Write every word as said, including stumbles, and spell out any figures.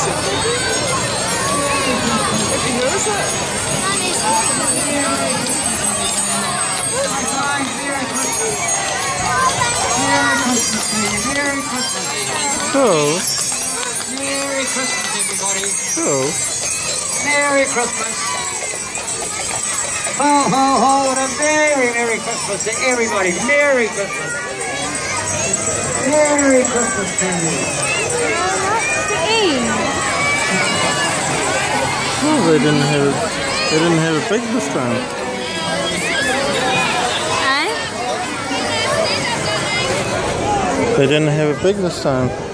Oh. Merry Christmas, everybody. Oh. Merry Christmas. Ho, ho, ho, and a very Merry Christmas to everybody. Merry Christmas. Merry Christmas to you. Oh, they didn't have it. They didn't have it big this time. Huh? They didn't have it big this time.